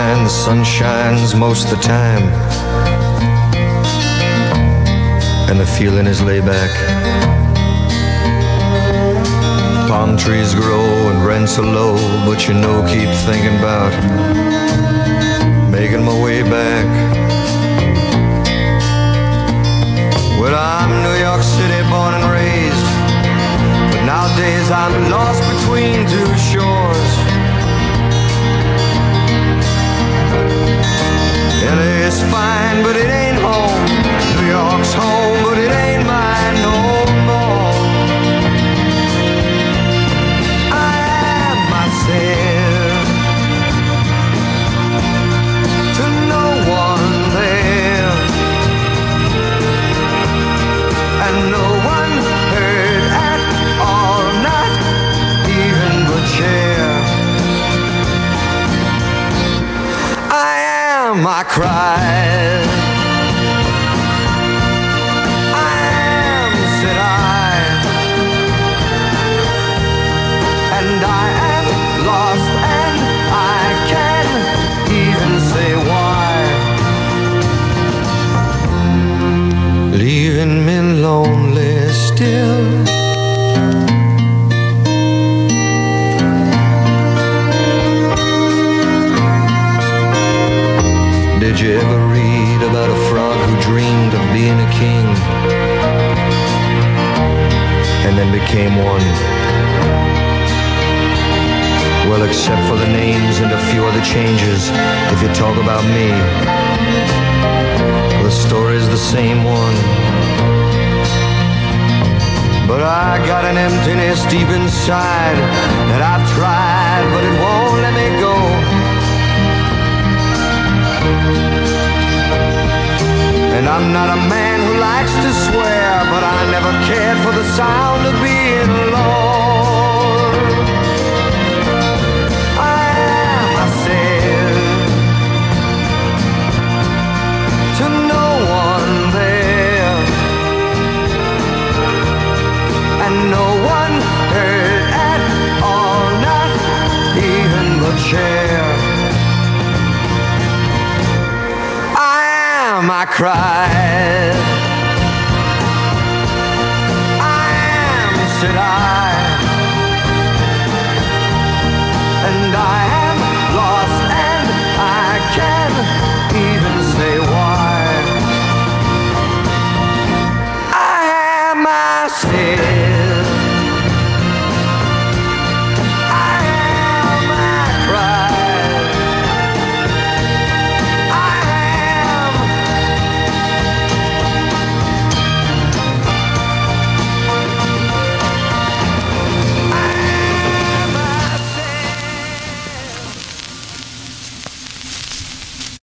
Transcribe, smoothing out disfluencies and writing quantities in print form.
mind, the sun shines most of the time, and the feeling is laid back. Palm trees grow and rents are low, but you know, keep thinking about making my way back. Well, I'm New York City born and raised, but nowadays I'm lost between two shores. LA's fine, but it ain't home. New York's home, but it ain't mine no more. I am myself to no one there, and no one heard at all, not even the chair. I cried, I am, said I, and I am lost, and I can't even say why. Leaving me lonely still. Did you ever read about a frog who dreamed of being a king and then became one? Well, except for the names and a few other changes, if you talk about me, the story's the same one. But I got an emptiness deep inside that I've tried, but it won't let me go. And I'm not a man who likes to swear, but I never cared for the sound of being alone. I am myself to no one there, and no one heard at all, not even the chair. I cried.